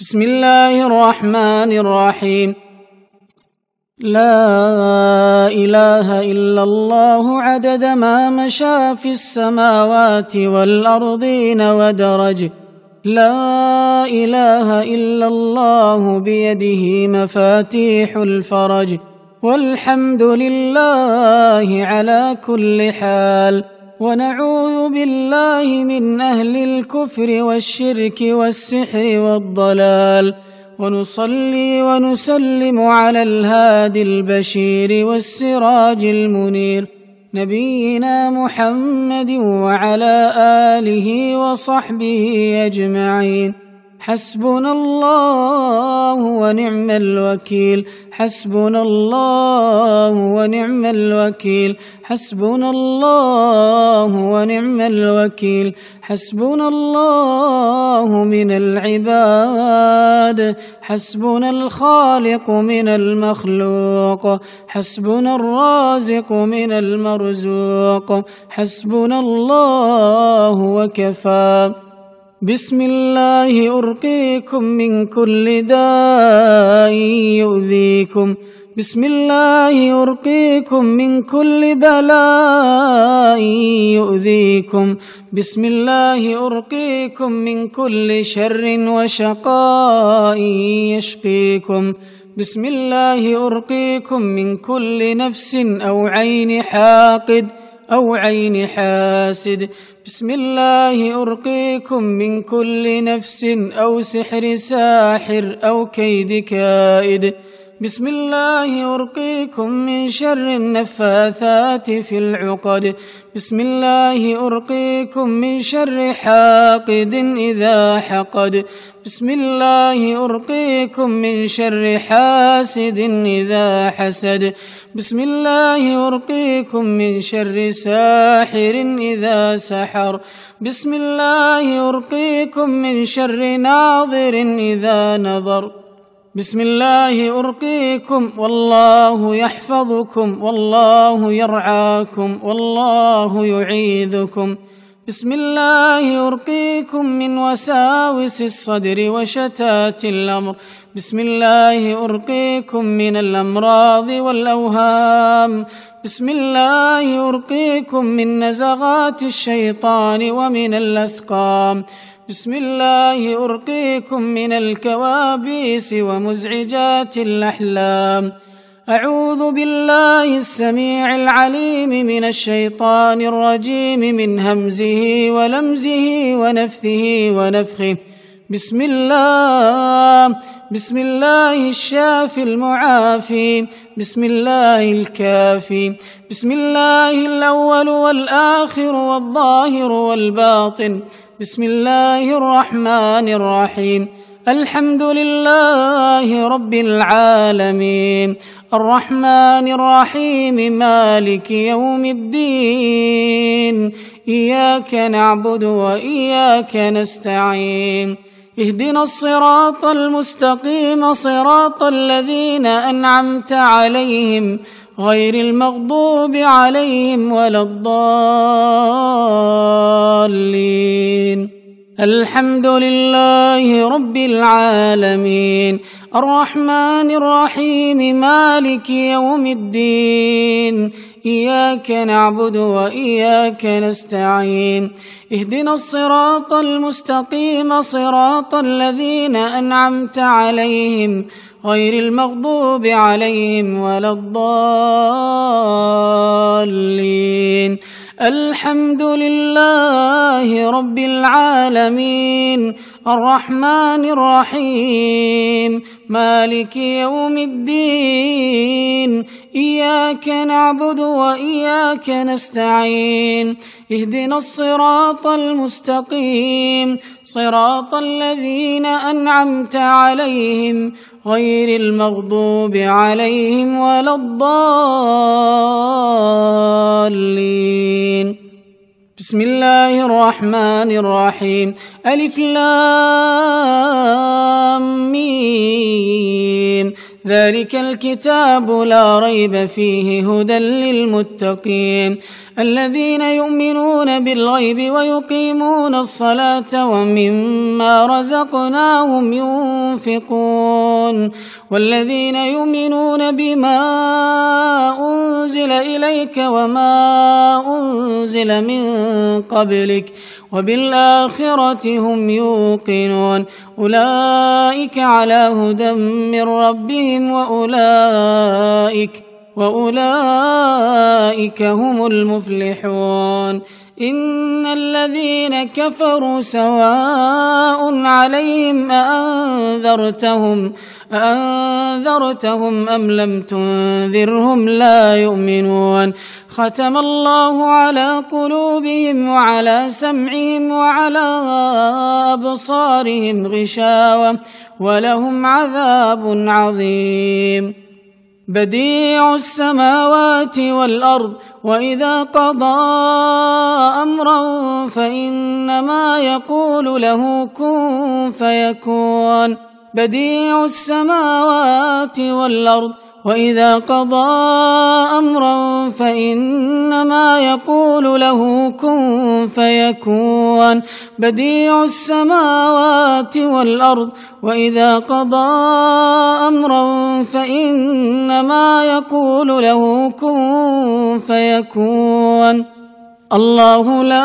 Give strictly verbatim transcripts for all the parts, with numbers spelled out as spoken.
بسم الله الرحمن الرحيم. لا إله إلا الله عدد ما مشى في السماوات والأرضين ودرج. لا إله إلا الله بيده مفاتيح الفرج. والحمد لله على كل حال. ونعوذ بالله من أهل الكفر والشرك والسحر والضلال. ونصلي ونسلم على الهادي البشير والسراج المنير نبينا محمد وعلى آله وصحبه أجمعين. حسبنا الله ونعم الوكيل. حسبنا الله ونعم الوكيل. حسبنا الله ونعم الوكيل. حسبنا الله من العباد. حسبنا الخالق من المخلوق. حسبنا الرازق من المرزوق. حسبنا الله وكفى. بسم الله أرقيكم من كل داء يؤذيكم. بسم الله أرقيكم من كل بلاء يؤذيكم. بسم الله أرقيكم من كل شر وشقاء يشقيكم. بسم الله أرقيكم من كل نفس أو عين حاقد أو عين حاسد. بسم الله أرقيكم من كل نفس أو سحر ساحر أو كيد كائد. بسم الله أرقيكم من شر النفاثات في العقد. بسم الله أرقيكم من شر حاقد إذا حقد. بسم الله أرقيكم من شر حاسد إذا حسد. بسم الله أرقيكم من شر ساحر إذا سحر. بسم الله أرقيكم من شر ناظر إذا نظر. بسم الله أرقيكم والله يحفظكم والله يرعاكم والله يعيذكم. بسم الله أرقيكم من وساوس الصدر وشتات الأمر. بسم الله أرقيكم من الأمراض والأوهام. بسم الله أرقيكم من نزغات الشيطان ومن الأسقام. بسم الله أرقيكم من الكوابيس ومزعجات الأحلام. أعوذ بالله السميع العليم من الشيطان الرجيم من همزه ولمزه ونفثه ونفخه. بسم الله. بسم الله الشافي المعافي. بسم الله الكافي. بسم الله الأول والآخر والظاهر والباطن. بسم الله الرحمن الرحيم. الحمد لله رب العالمين الرحمن الرحيم مالك يوم الدين. إياك نعبد وإياك نستعين. اهدنا الصراط المستقيم صراط الذين أنعمت عليهم غير المغضوب عليهم ولا الضالين. الحمد لله رب العالمين الرحمن الرحيم مالك يوم الدين. إياك نعبد وإياك نستعين. اهدنا الصراط المستقيم صراط الذين أنعمت عليهم غير المغضوب عليهم ولا الضالين. الحمد لله رب العالمين الرحمن الرحيم مالك يوم الدين. إياك نعبد وإياك نستعين. اهدنا الصراط المستقيم صراط الذين أنعمت عليهم غير المغضوب عليهم ولا الضالين. بسم الله الرحمن الرحيم. ألف لام ميم ذلك الكتاب لا ريب فيه هدى للمتقين الذين يؤمنون بالغيب ويقيمون الصلاة ومما رزقناهم ينفقون والذين يؤمنون بما أنزل إليك وما أنزل من قبلك وبالآخرة هم يوقنون أولئك على هدى من ربهم وأولئك وأولئك هم المفلحون إن الذين كفروا سواء عليهم أأنذرتهم أأنذرتهم أم لم تنذرهم لا يؤمنون ختم الله على قلوبهم وعلى سمعهم وعلى أبصارهم غشاوة ولهم عذاب عظيم بديع السماوات والأرض وإذا قضى أمرا فإنما يقول له كن فيكون بديع السماوات والأرض وإذا قضى أمرا فإنما يقول له كن فيكون بديع السماوات والأرض وإذا قضى أمرا فإنما يقول له كن فيكون الله لا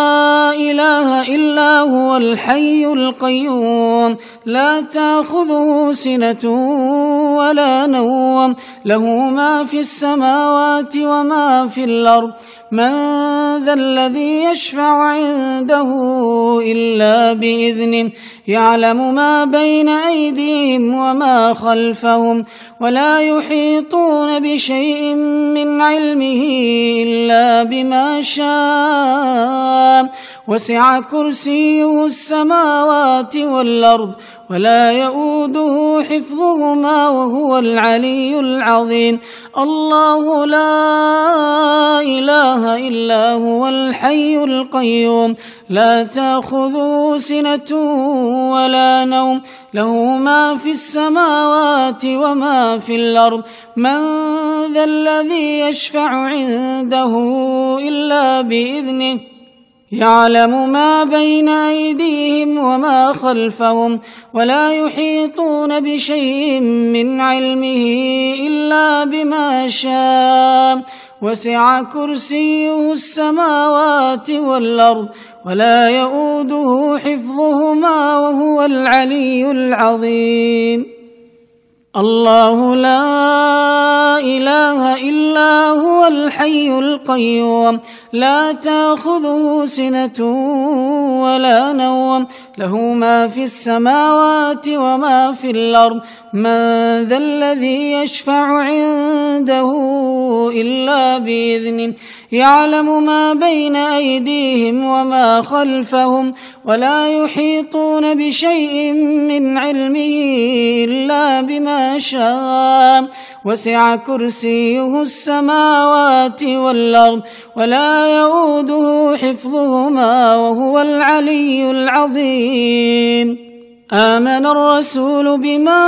إله إلا هو الحي القيوم لا تأخذه سنة ولا نوم له ما في السماوات وما في الأرض من ذا الذي يشفع عنده إلا بإذنه يعلم ما بين أيديهم وما خلفهم ولا يحيطون بشيء من علمه إلا بما شاء وسع كرسيه السماوات والأرض ولا يؤوده حفظهما وهو العلي العظيم الله لا إله إلا هو الحي القيوم لا تأخذه سنة ولا نوم له ما في السماوات وما في الأرض من ذا الذي يشفع عنده إلا بإذنه يعلم ما بين أيديهم وما خلفهم ولا يحيطون بشيء من علمه إلا بما شاء وسع كرسيه السماوات والأرض ولا يؤوده حفظهما وهو العلي العظيم الله لا إله إلا هو الحي القيوم لا تأخذه سنة ولا نوم له ما في السماوات وما في الأرض من ذا الذي يشفع عنده إلا بإذنه يعلم ما بين أيديهم وما خلفهم ولا يحيطون بشيء من علمه إلا بما شاء وسع كرسيه السماوات والأرض ولا يؤوده حفظهما وهو العلي العظيم آمن الرسول بما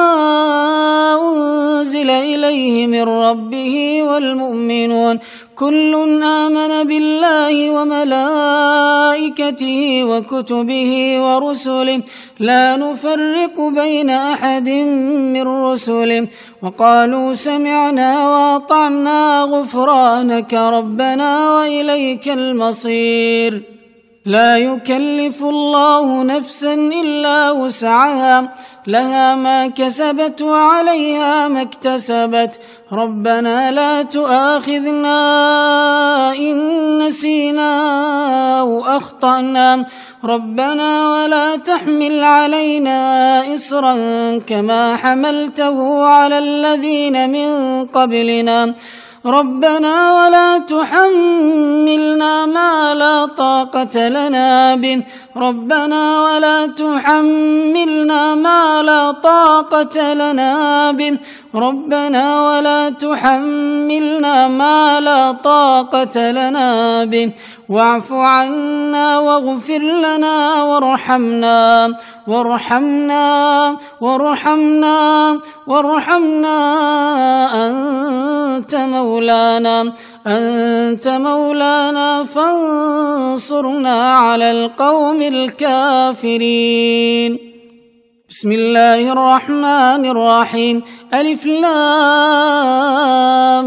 أنزل إليه من ربه والمؤمنون كل آمن بالله وملائكته وكتبه ورسله لا نفرق بين أحد من رسله وقالوا سمعنا وأطعنا غفرانك ربنا وإليك المصير لا يكلف الله نفسا إلا وسعها لها ما كسبت وعليها ما اكتسبت ربنا لا تؤاخذنا إن نسينا أو أخطأنا ربنا ولا تحمل علينا إصرا كما حملته على الذين من قبلنا ربنا ولا تحملنا ما لا طاقة لنا به ربنا ولا تحملنا ما لا طاقة لنا به ربنا ولا تحملنا ما لا طاقة لنا به واعف عنا واغفر لنا وارحمنا وارحمنا وارحمنا وارحمنا أنت مولانا أنت مولانا فانصرنا على القوم الكافرين. بسم الله الرحمن الرحيم. ألف لام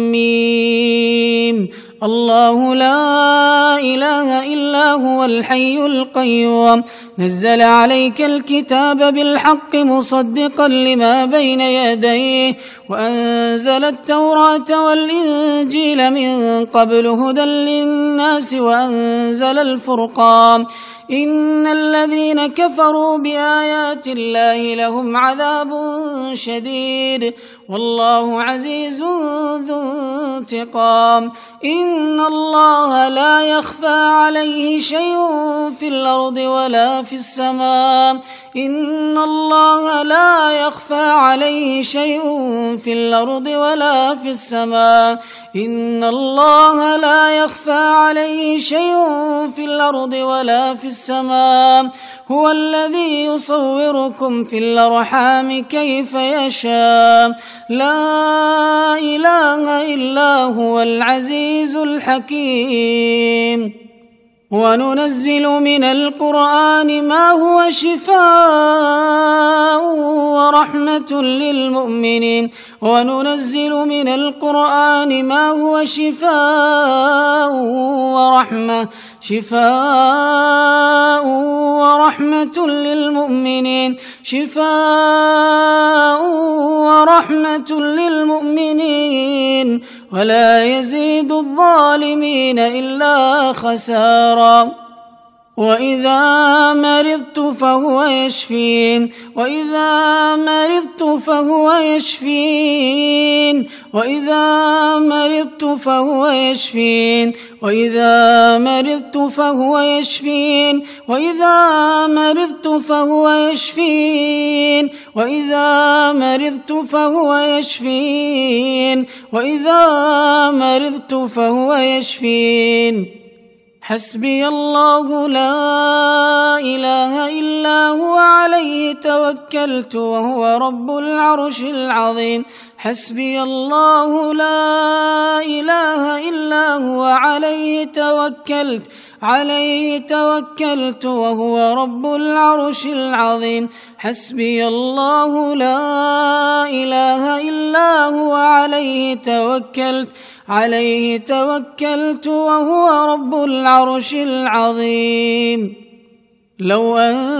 ميم. الله لا إله إلا هو الحي القيوم نزل عليك الكتاب بالحق مصدقا لما بين يديه وأنزل التوراة والإنجيل من قبل هدى للناس وأنزل الفرقان إن الذين كفروا بآيات الله لهم عذاب شديد والله عزيز ذو انتقام. إن الله لا يخفى عليه شيء في الأرض ولا في السماء إن الله لا يخفى عليه شيء في الأرض ولا في السماء إن الله لا يخفى عليه شيء في الأرض ولا في السماء هو الذي يصوركم في الأرحام كيف يشاء لا إله إلا هو العزيز الحكيم. وننزل من القرآن ما هو شفاء ورحمة للمؤمنين وننزل من القرآن ما هو شفاء ورحمة شفاء ورحمة للمؤمنين شفاء ورحمة للمؤمنين ولا يزيد الظالمين إلا خسارا. وإذا مرضت فهو يشفين وإذا مرضت فهو يشفين وإذا مرضت فهو يشفين وإذا مرضت فهو يشفين وإذا مرضت فهو يشفين وإذا مرضت فهو يشفين وإذا مرضت فهو يشفين. حسبي الله لا إله إلا هو عليه توكلت وهو رب العرش العظيم. حسبي الله لا إله إلا هو عليه توكلت عليه توكلت وهو رب العرش العظيم. حسبي الله لا إله إلا هو عليه توكلت عليه توكلت وهو رب العرش العظيم. لو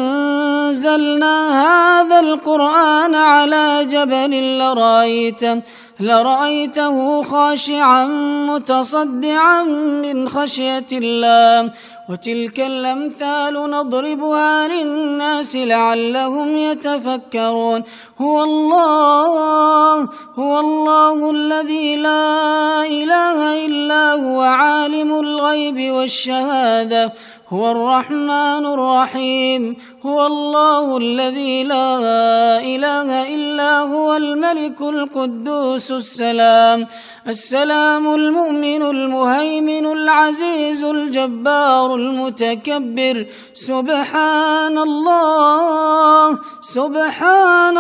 أنزلنا هذا القرآن على جبل لرأيته لرأيته خاشعا متصدعا من خشية الله وتلك الأمثال نضربها للناس لعلهم يتفكرون. هو الله هو الله الذي لا إله إلا هو عالم الغيب والشهادة هو الرحمن الرحيم. هو الله الذي لا إله إلا هو الملك القدوس السلام السلام المؤمن المهيمن العزيز الجبار المتكبر. سبحان الله سبحان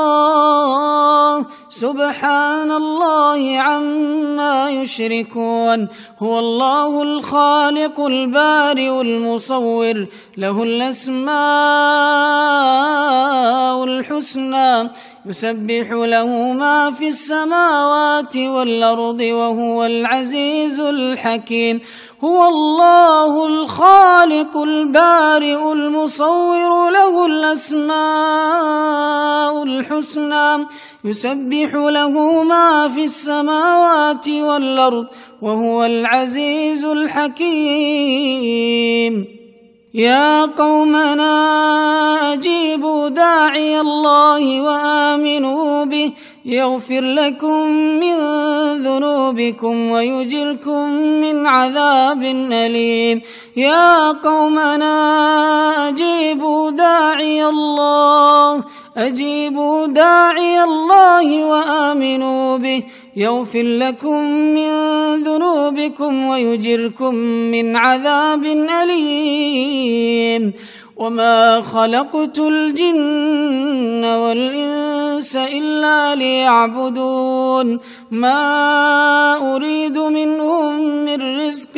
الله سبحان الله عما يشركون. هو الله الخالق البارئ المصور له الأسماء الحسنى يسبح له ما في السماوات والأرض وهو العزيز الحكيم. هو الله الخالق البارئ المصور له الأسماء الحسنى يسبح له ما في السماوات والأرض وهو العزيز الحكيم. يا قومنا أجيبوا أجيبوا داعي الله وآمنوا به يغفر لكم من ذنوبكم ويجركم من عذاب أليم. يا قومنا أجيبوا داعي الله أجيبوا داعي الله وآمنوا به يغفر لكم من ذنوبكم ويجركم من عذاب أليم. وما خلقت الجن والإنس إلا ليعبدون ما أريد منهم من رزق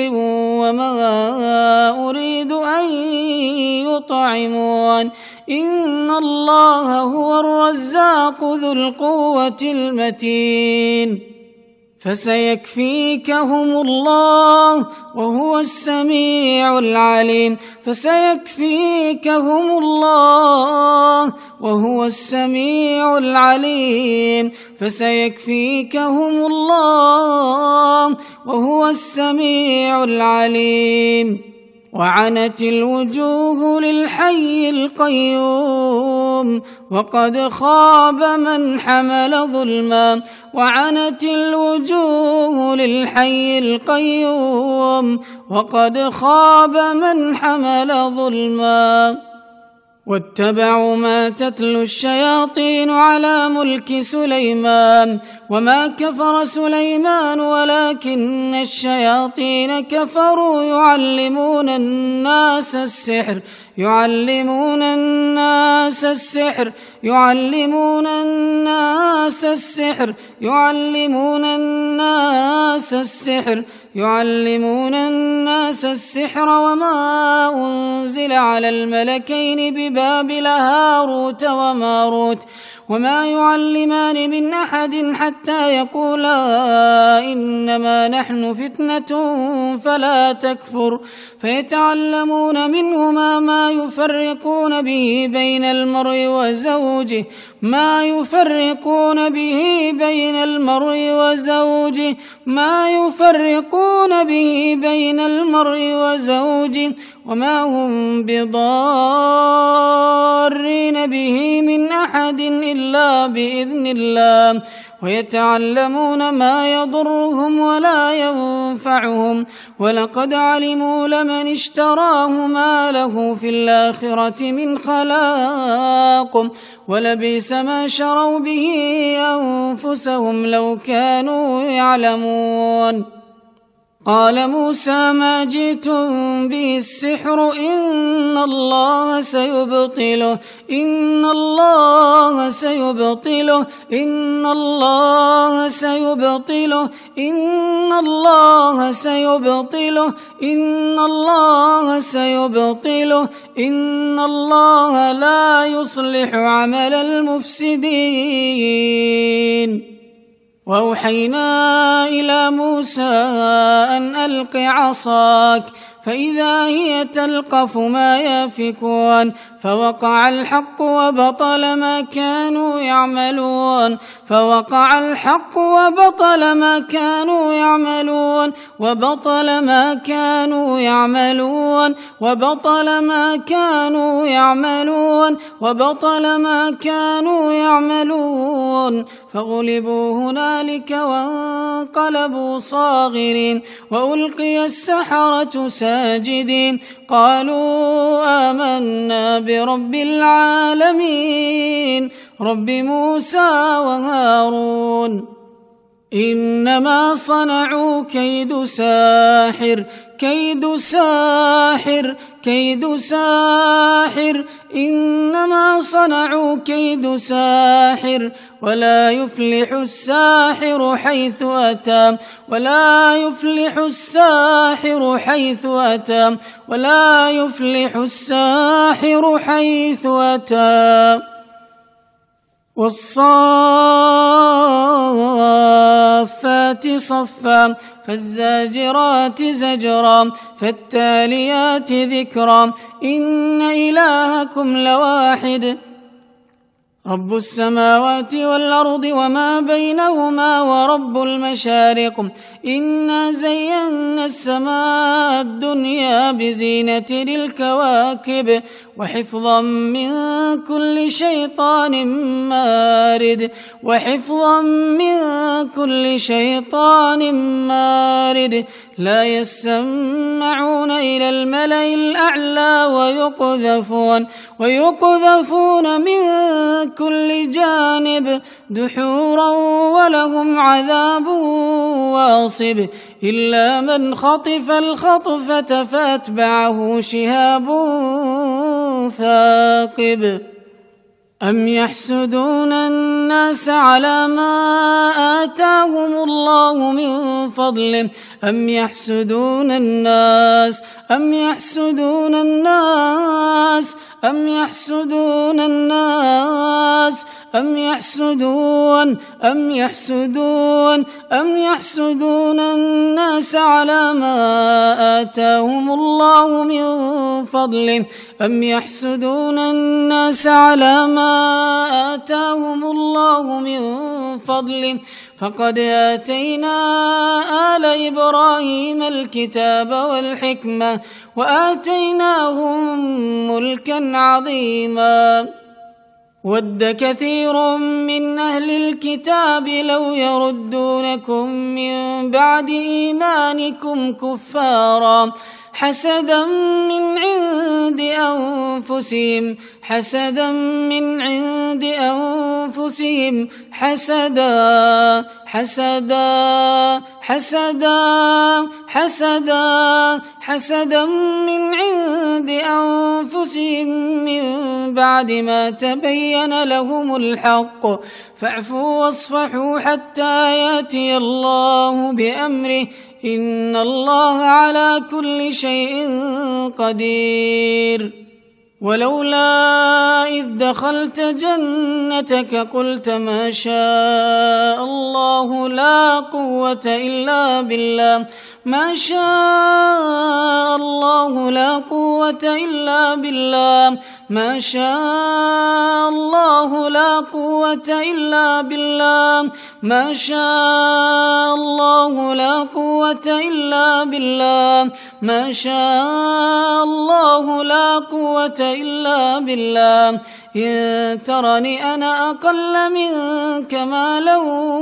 وما أريد أن يطعمون إن الله هو الرزاق ذو القوة المتين. فسيكفيكهم الله وهو السميع العليم فسيكفيكهم الله وهو السميع العليم فسيكفيكهم الله وهو السميع العليم. وعنت الوجوه للحي القيوم وقد خاب من حمل ظلما وعنت الوجوه للحي القيوم وقد خاب من حمل ظلما. واتبعوا ما تتلو الشياطين على ملك سليمان وما كفر سليمان ولكن الشياطين كفروا يعلمون الناس السحر يعلمون الناس السحر يعلمون الناس السحر يعلمون الناس السحر يعلمون الناس السحر وما أنزل على الملكين ببابل هاروت وماروت وما يعلمان من أحد حتى يقولا إنما نحن فتنة فلا تكفر فيتعلمون منهما ما يفرقون به بين المرء وزوجه ما يفرقون به بين المرء وزوجه ما يفرقون به بين المرء وزوجه وما هم بضارين به من أحد إلا بإذن الله ويتعلمون ما يضرهم ولا ينفعهم ولقد علموا لمن اشتراه ما له في الآخرة من خلاق ولبئس ما شروا به أنفسهم لو كانوا يعلمون. قال موسى ما جئتم به السحر إن الله سيبطله إن الله سيبطله إن الله سيبطله إن الله سيبطله إن الله سيبطله إن الله لا يصلح عمل المفسدين. وأوحينا إلى موسى أن ألق عصاك فإذا هي تلقف ما يافكون فوقع الحق وبطل ما كانوا يعملون فوقع الحق وبطل ما كانوا يعملون وبطل ما كانوا يعملون وبطل ما كانوا يعملون وبطل ما كانوا يعملون فغلبوا هنالك وانقلبوا صاغرين وألقي السحرة ساجدين قالوا آمنا برب العالمين رب موسى وهارون إنما صنعوا كيد ساحر كيد ساحر كيد ساحر إنما صنعوا كيد ساحر ولا يفلح الساحر حيث أتى ولا يفلح الساحر حيث أتى ولا يفلح الساحر حيث أتى. والصافات صفا فالزاجرات زجرا فالتاليات ذكرا إن إلهكم لواحد رب السماوات والأرض وما بينهما ورب المشارق إنا زينا السماء الدنيا بزينة الكواكب وحفظا من كل شيطان مارد وحفظا من كل شيطان مارد لا يسمعون إلى الملأ الأعلى ويقذفون ويقذفون من كل جانب دحورا ولهم عذاب واصب إلا من خطف الخطفة فأتبعه شهاب ثاقب أم يحسدون الناس على ما آتاهم الله من فضله أم يحسدون الناس أم يحسدون الناس أم يحسدون الناس أم يحسدون أم يحسدون أم يحسدون الناس على ما آتاهم الله من فضله أم يحسدون الناس على ما آتاهم الله من فضله فقد آتينا آل إبراهيم الكتاب والحكمة وآتيناهم ملكا عظيما ود كثير من أهل الكتاب لو يردونكم من بعد إيمانكم كفارا حسدا من عند أنفسهم حسدا من عند أنفسهم حسدا حسدا حسدا حسدا حسدا من عند أنفسهم من بعد ما تبين لهم الحق فاعفوا واصفحوا حتى يأتي الله بأمره إن الله على كل شيء قدير ولولا إذ دخلت جنتك قلت ما شاء الله لا قوة إلا بالله ما شاء الله لا قوة إلا بالله ما شاء الله لا قوة إلا بالله ما شاء الله لا قوة إلا بالله ما شاء الله لا قوة إلا بالله إن ترني أنا أقل منك مالا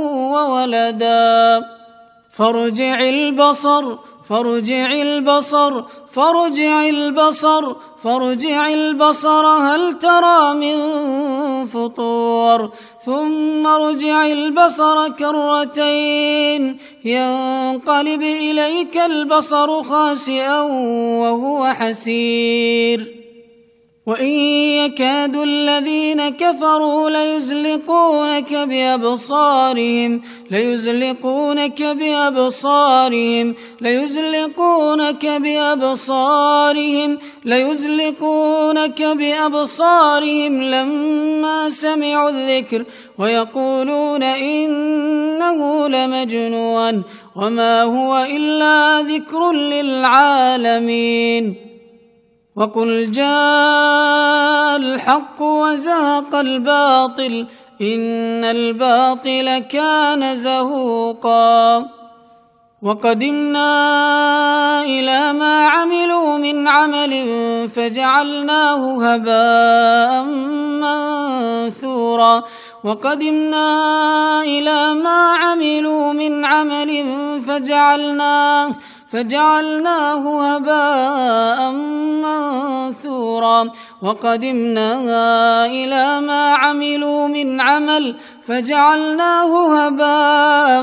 وولدا فارجع البصر فارجع البصر فارجع البصر فارجع البصر هل ترى من فطور ثم ارجع البصر كرتين ينقلب إليك البصر خاسئا وهو حسير وإن يكاد الذين كفروا ليزلقونك بأبصارهم ليزلقونك بأبصارهم ليزلقونك بأبصارهم ليزلقونك بأبصارهم لما سمعوا الذكر ويقولون إنه لمجنون وما هو إلا ذكر للعالمين وقل جاء الحق وزهق الباطل إن الباطل كان زهوقا وقدمنا إلى ما عملوا من عمل فجعلناه هباء منثورا وقدمنا إلى ما عملوا من عمل فجعلناه فجعلناه هباء منثورا وقدمنا إلى ما عملوا من عمل فجعلناه هباء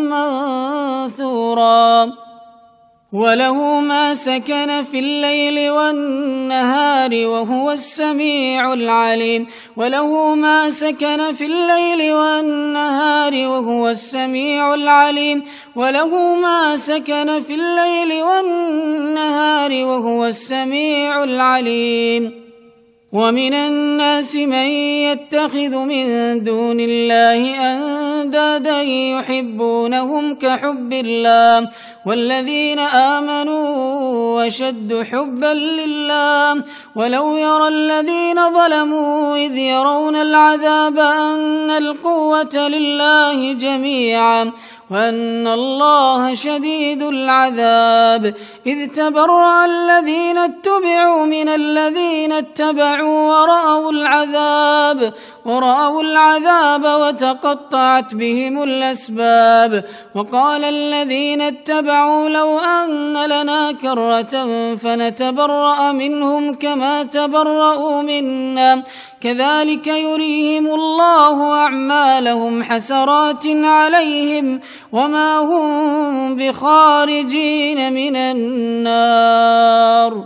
منثورا وله ما سكن في الليل والنهار وهو السميع العليم وله ما سكن في الليل والنهار وهو السميع العليم وله ما سكن في الليل والنهار وهو السميع العليم ومن الناس من يتخذ من دون الله أندادا يحبونهم كحب الله والذين آمنوا أشد حبا لله ولو يرى الذين ظلموا إذ يرون العذاب أن القوة لله جميعا وأن الله شديد العذاب إذ تبرأ الذين اتبعوا من الذين اتبعوا ورأوا العذاب ورأوا العذاب وتقطعت بهم الأسباب وقال الذين اتبعوا لو أن لنا كرة فنتبرأ منهم كما تبرأوا منا كذلك يريهم الله أعمالهم حسرات عليهم وما هم بخارجين من النار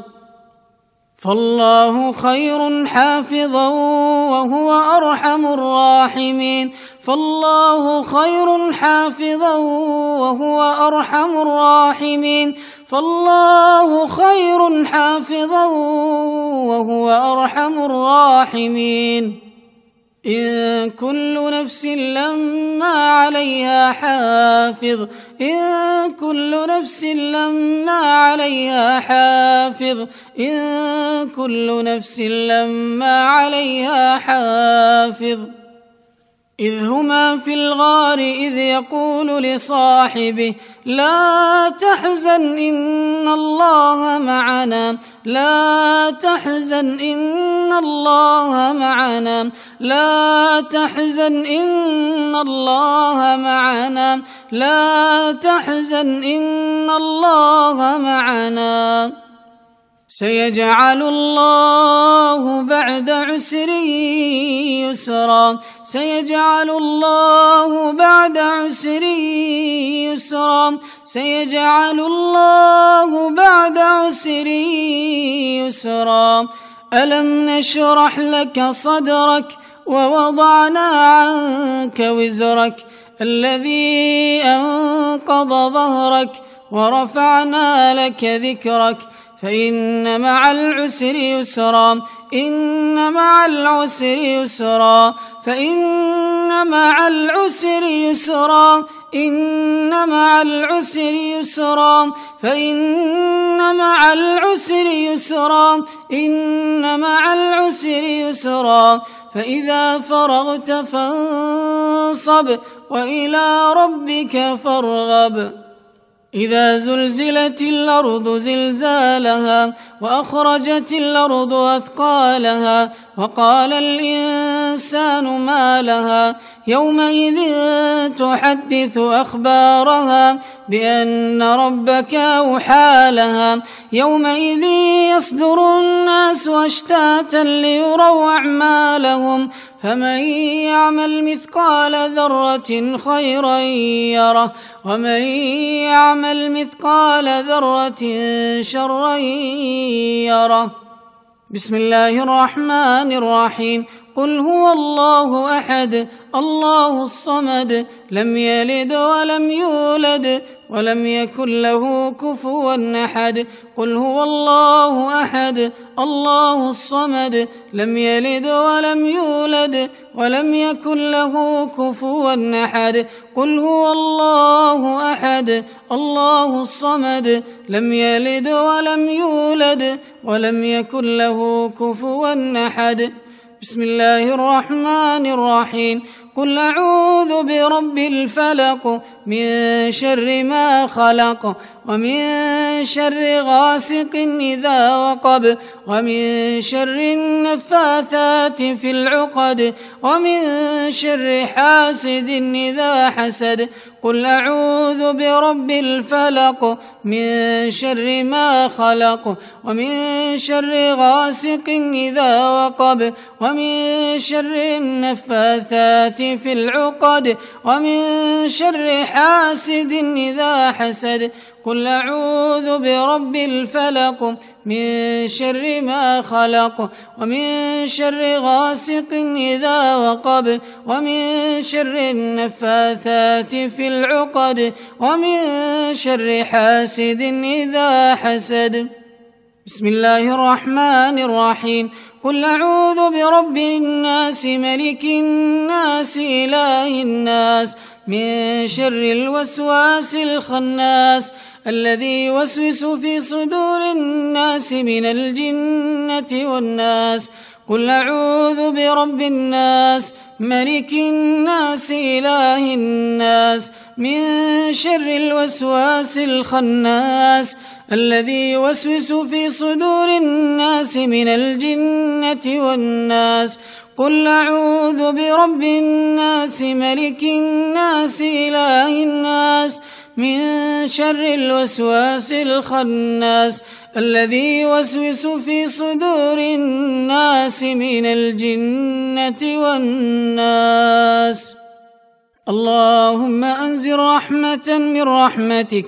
فالله خير حافظا وهو أرحم الراحمين فالله خير حافظا وهو أرحم الراحمين فالله خير حافظا وهو أرحم الراحمين إن كل نفس لما عليها حافظ إن كل نفس لما عليها حافظ إن كل نفس لما عليها حافظ إذ هما في الغار إذ يقول لصاحبه لا تحزن إن الله معنا لا تحزن إن الله معنا لا تحزن إن الله معنا لا تحزن إن الله معنا سيجعل الله بعد عسر يسرا سيجعل الله بعد عسر يسرا سيجعل الله بعد عسر يسرا ألم نشرح لك صدرك ووضعنا عنك وزرك الذي أنقض ظهرك ورفعنا لك ذكرك فإن مع العسر يسرا إن مع العسر يسرا فإن مع العسر يسرا إن مع العسر يسرا فإن مع العسر يسرا إن مع العسر يسرا فإذا فرغت فانصب وإلى ربك فارغب إذا زلزلت الأرض زلزالها وأخرجت الأرض أثقالها وقال الإنسان ما لها يومئذ تحدث أخبارها بأن ربك أوحى لها يومئذ يصدر الناس أشتاتا ليروا أعمالهم فمن يعمل مثقال ذرة خيرا يره ومن يعمل مثقال ذرة شرا يره بسم الله الرحمن الرحيم قل هو الله أحد الله الصمد لم يلد ولم يولد ولم يكن له كفوا أحد قل هو الله أحد الله الصمد لم يلد ولم يولد ولم يكن له كفوا أحد قل هو الله أحد الله الصمد لم يلد ولم يولد ولم يكن له كفوا أحد بسم الله الرحمن الرحيم قل أعوذ برب الفلق من شر ما خلق ومن شر غاسق إذا وقب ومن شر النفاثات في العقد ومن شر حاسد إذا حسد قل أعوذ برب الفلق من شر ما خلق ومن شر غاسق إذا وقب ومن شر النفاثات في العقد ومن شر حاسد إذا حسد قل أعوذ برب الفلق من شر ما خلق ومن شر غاسق إذا وقب ومن شر النفاثات في العقد ومن شر حاسد إذا حسد بسم الله الرحمن الرحيم قل أعوذ برب الناس ملك الناس إله الناس من شر الوسواس الخناس الذي يوسوس في صدور الناس من الجنة والناس قل أعوذ برب الناس ملك الناس إله الناس من شر الوسواس الخناس الذي يوسوس في صدور الناس من الجنة والناس قل أعوذ برب الناس ملك الناس إله الناس من شر الوسواس الخناس الذي يوسوس في صدور الناس من الجنة والناس. اللهم أنزل رحمة من رحمتك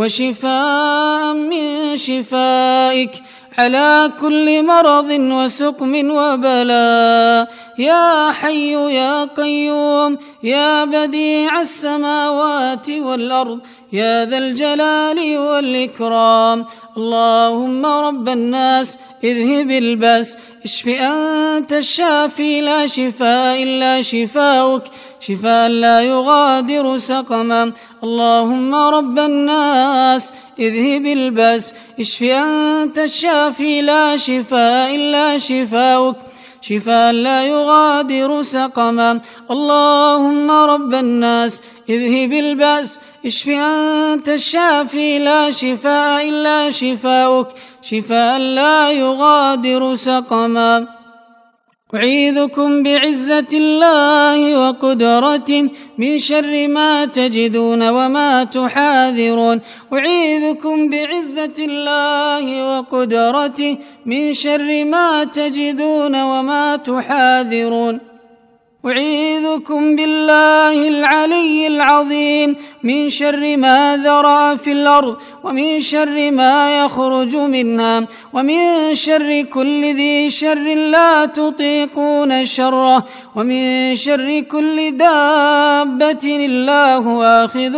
وشفاء من شفائك على كل مرض وسقم وبلاء يا حي يا قيوم يا بديع السماوات والأرض يا ذا الجلال والإكرام. اللهم رب الناس اذهب الباس اشف أنت الشافي لا شفاء إلا شفاؤك شفاء لا يغادر سقما. اللهم رب الناس اذهب الباس اشف أنت الشافي لا شفاء إلا شفاؤك شفاء لا يغادر سقما. اللهم رب الناس اذهب البأس اشف أنت الشافي لا شفاء إلا شفاؤك شفاء لا يغادر سقما. أعيذكم بعزة الله وقدرته من شر ما تجدون وما تحاذرون. أعيذكم بعزة الله وقدرته من شر ما تجدون وما تحاذرون. أعيذكم بالله العلي العظيم من شر ما ذرأ في الأرض ومن شر ما يخرج منها ومن شر كل ذي شر لا تطيقون شره ومن شر كل دابة الله آخذ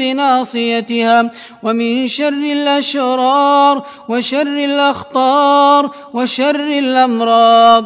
بناصيتها ومن شر الأشرار وشر الأخطار وشر الأمراض.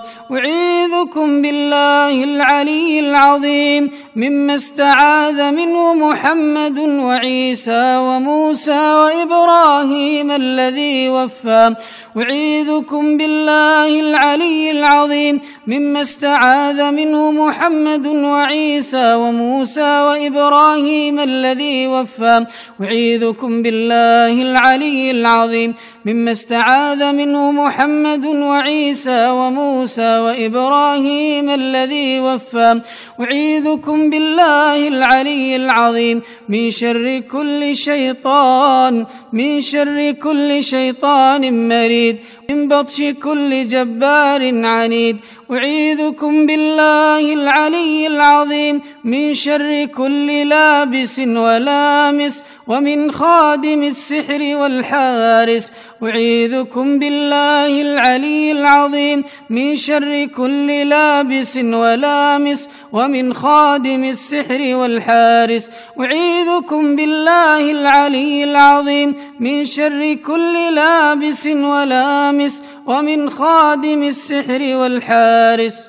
أعيذكم بالله العلي العلي العظيم مما استعاذ منه محمد وعيسى وموسى وإبراهيم الذي وفى. أعيذكم بالله العلي العظيم مما استعاذ منه محمد وعيسى وموسى وإبراهيم الذي وفى. أعيذكم بالله العلي العظيم مما استعاذ منه محمد وعيسى وموسى وإبراهيم الذي وفى. أعيذكم بالله العلي العظيم من شر كل شيطان من شر كل شيطان مريد من بطش كل جبار عنيد. أعيذكم بالله العلي العظيم من شر كل لابس ولامس ومن خادم السحر والحارس. أعيذكم بالله العلي العظيم من شر كل لابس ولامس ومن خادم السحر والحارس. أعيذكم بالله العلي العظيم من شر كل لابس ولامس ومن خادم السحر والحارس.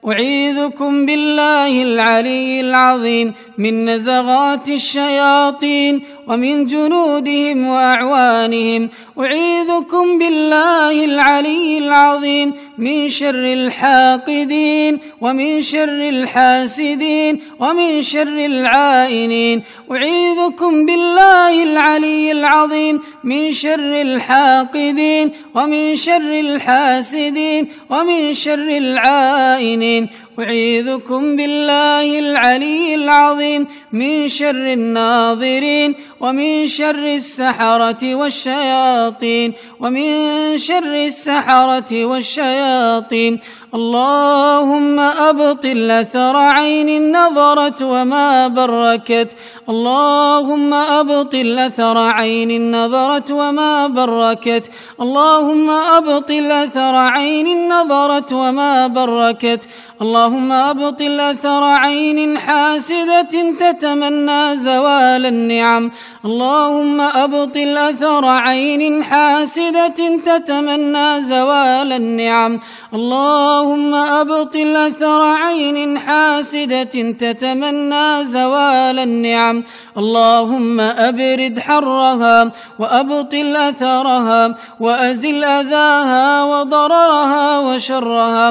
أعيذكم بالله العلي العظيم من نزغات الشياطين ومن جنودهم وأعوانهم. أعيذكم بالله العلي العظيم من شر الحاقدين ومن شر الحاسدين ومن شر العائنين. أعيذكم بالله العلي العظيم من شر الحاقدين ومن شر الحاسدين ومن شر العائنين. أعيذكم بالله العلي العظيم من شر الناظرين ومن شر السحرة والشياطين ومن شر السحرة والشياطين. اللهم أبطل أثر عين نظرت وما بركت اللهم أبطل أثر عين نظرت وما بركت اللهم أبطل أثر عين نظرت وما بركت اللهم أبطل أثر عين حاسدة تتمنى زوال النعم اللهم أبطل أثر عين حاسدة تتمنى زوال النعم اللهم أبطل أثر عين حاسدة تتمنى زوال النعم اللهم أبرد حرها وأبطل أثرها وأزل أذاها وضررها وشرها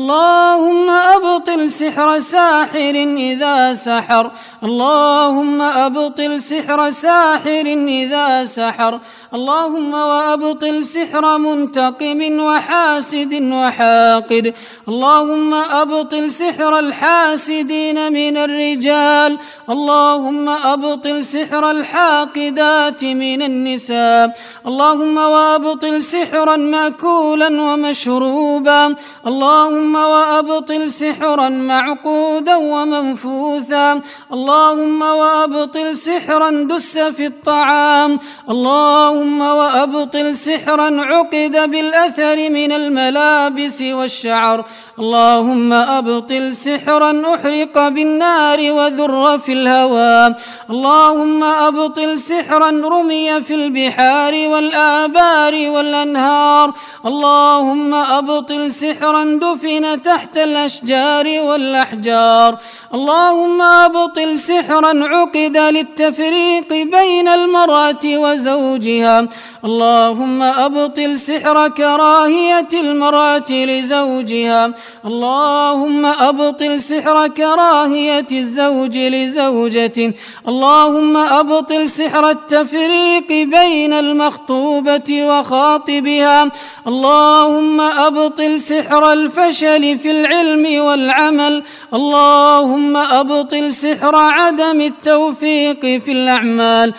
اللهم أبطل سحر ساحر إذا سحر اللهم أبطل سحر ساحر إذا سحر اللهم وأبطل سحر منتقم وحاسد وحاقد اللهم أبطل سحر الحاسدين من الرجال اللهم أبطل سحر الحاقدات من النساء اللهم وأبطل سحرا مأكولا ومشروبا اللهم وأبطل سحرا معقودا ومنفوثا اللهم وأبطل سحرا دس في الطعام اللهم وأبطل سحرا عقد بالأثر من الملابس والشعر اللهم أبطل سحرا أحرق بالنار وذر في الهواء اللهم أبطل سحرا رمي في البحار والآبار والأنهار اللهم أبطل سحرا دفن تحت الأشجار والأحجار اللهم أبطل سحرا عقد للتفريق بين المرأة وزوجها اللهم أبطل سحر كراهية المرأة لزوجها اللهم أبطل سحر كراهية الزوج لزوجته اللهم أبطل سحر التفريق بين المخطوبة وخاطبها اللهم أبطل سحر الفشل في العلم والعمل اللهم أبطل سحر عدم التوفيق في الأعمال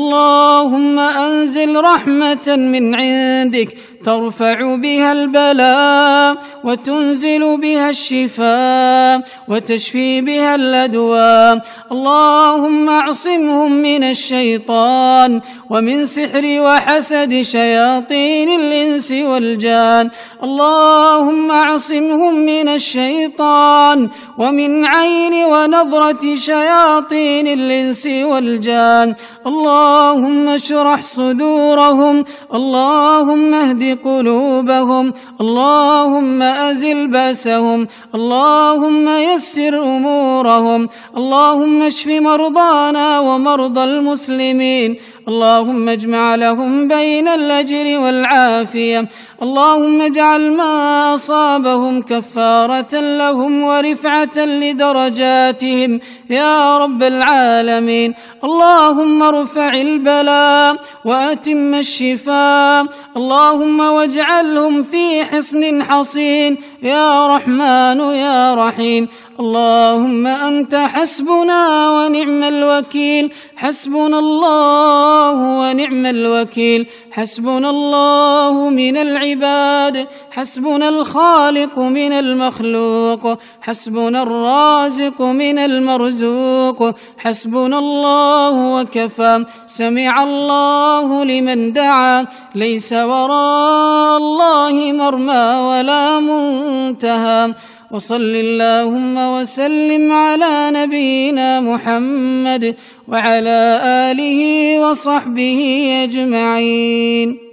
اللهم أنزل رحمة من عندك ترفع بها البلاء وتنزل بها الشفاء وتشفي بها الأدواء اللهم اعصمهم من الشيطان ومن سحر وحسد شياطين الإنس والجان اللهم اعصمهم من الشيطان ومن عين ونظرة شياطين الإنس والجان اللهم اشرح صدورهم اللهم اهد قلوبهم اللهم أزل بأسهم اللهم يسر أمورهم اللهم اشف مرضانا ومرضى المسلمين اللهم اجمع لهم بين الأجر والعافية اللهم اجعل ما أصابهم كفارة لهم ورفعة لدرجاتهم يا رب العالمين اللهم ارفع البلاء وأتم الشفاء اللهم واجعلهم في حصن حصين يا رحمن يا رحيم اللهم أنت حسبنا ونعم الوكيل حسبنا الله ونعم الوكيل حسبنا الله من العباد حسبنا الخالق من المخلوق حسبنا الرازق من المرزوق حسبنا الله وكفى سمع الله لمن دعا ليس وراء الله مرمى ولا منتهى وصل اللهم وسلم على نبينا محمد وعلى آله وصحبه أجمعين.